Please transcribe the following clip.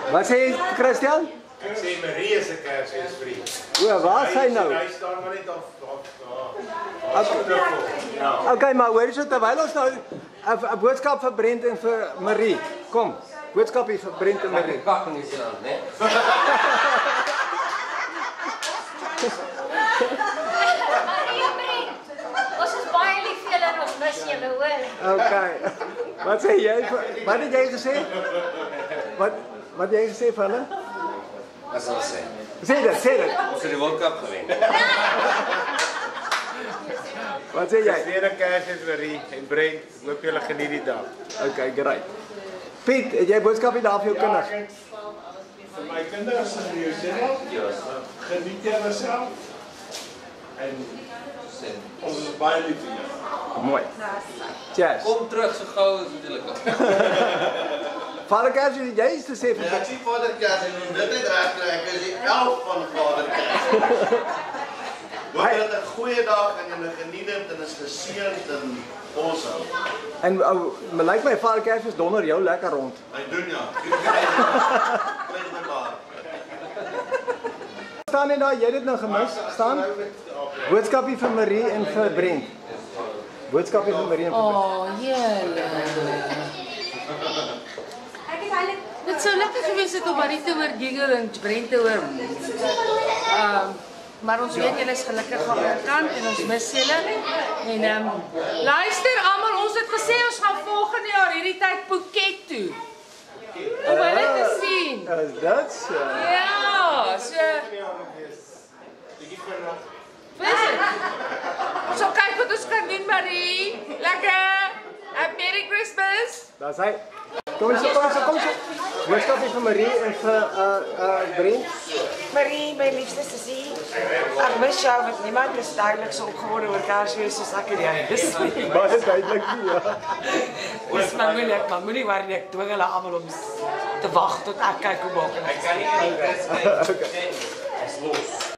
Wat sê jy, Christian? Ek sê Marie is 'n Kersfeesvriend. O, waar is hy nou? Hy staan maar net af. Okay, maar hoor jy terwyl ons nou 'n boodskap vir Brent en vir Marie. Kom, boodskap hier vir Brent en Marie. Kak in die strand, né? Ons is baie lief vir julle en ons mis julle, hoor. Okay. Wat sê jy? Wat het jy gesê? Wat jy gesê vir hulle? Wat sal sê? Sê dit, sê dit. Ons het die Boodskap gewen. Wat sê jy? Tweede Kersfees Marie en Brent. Hoop julle geniet die dag. Okay, great. Piet, het jy boodskapie daar vir jou kinders? Vir my kinders en vir jouself. Geniet julle self. En ons is baie lief vir julle. Mooi. Cheers. Kom terug so gou as wat julle kan. Vader Kersfees, het jy iets te sê vir Ja, ek sien Vader Kersfees en dit net reg kry. Ek is die 11 van Vader Kersfees. Hoop jy het 'n goeie dag en jy geniet dit en is geseënd en awesome. En my lyk my Vader Kersfees donder jou lekker rond. Hy doen ja. Kry mekaar. Staan net daar, jy het dit nou gemis. Staan. Boodskapie vir Marie en vir Brent. Boodskapie vir Marie en vir Brent. Oh, julle. Dit sou lekker gewees het om Marie te hoor giggle en Brent te hoor. Maar ons weet julle is gelukkig aan die kant en ons mis julle. En luister almal, ons het gesê ons gaan volgende jaar hierdie tyd Phuket toe. Om hulle te sien. Is dit so? Ja, so. Wees het? So kyk wat ons kan doen, Marie. Lekker. Merry Christmas. Daar's hy. Kom eens. Boodskapie vir Marie en vir Brent. Marie, my liefste sussie, ek mis jou want niemand is duidelik so opgewonde oor Kersfees soos ek en jy is nie. Baie duidelik nie, ja. Dis maar moeilik, maar moenie worry, ek dwing hulle almal om te wag tot ek kyk hoe maak. Ek kan nie. Okay. Ons los.